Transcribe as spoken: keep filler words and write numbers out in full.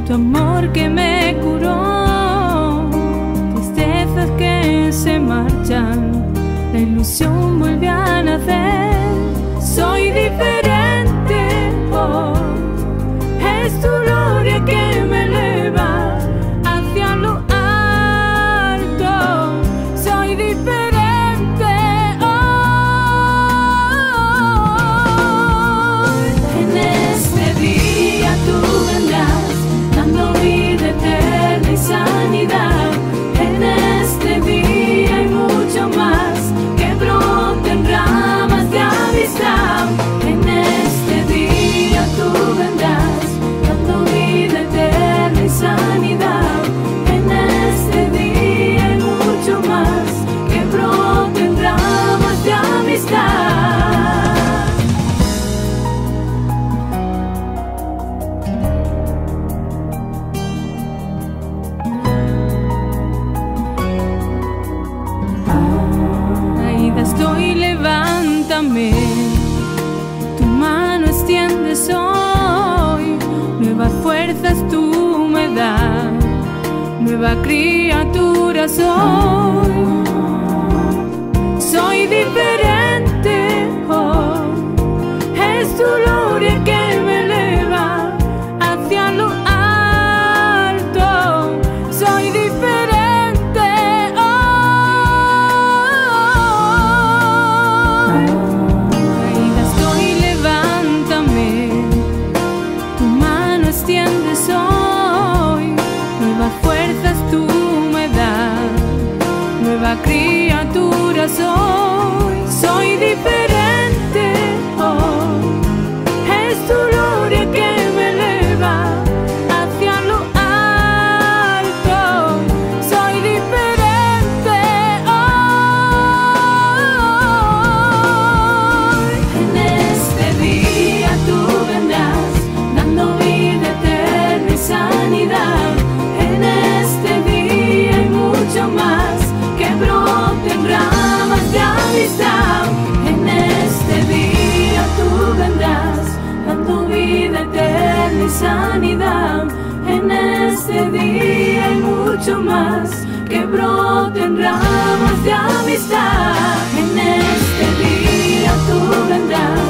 tu amor que me curó, tristezas que se marchan, la ilusión vuelve a nacer. Soy diferente, oh, es tu gloria que me eleva hacia lo alto. Soy diferente, oh, en este día tú vendrás dando vida eterna y sanidad. En este día hay mucho más que broten ramas de amistad. En este día tú vendrás dando vida eterna y sanidad. En este día hay mucho más que broten ramas de amistad. Aida, estoy, levántame, tu mano extiendes hoy, nuevas fuerzas tú me das, nueva criatura soy. Soy diferente, oh, es tu gloria que me eleva hacia lo alto. Soy diferente, oh, Aida, estoy, levántame, tu mano extiendes hoy, nuevas fuerzas tú me das, nueva criatura soy. Soy diferente, oh, es tu gloria que me eleva hacia lo alto. Soy diferente, oh, en este día tú vendrás dando vida eterna y sanidad. En este día hay mucho más que broten ramas de amistad. En este día tú vendrás dando vida eterna y sanidad. En este día hay mucho más que broten ramas de amistad. En este día tú vendrás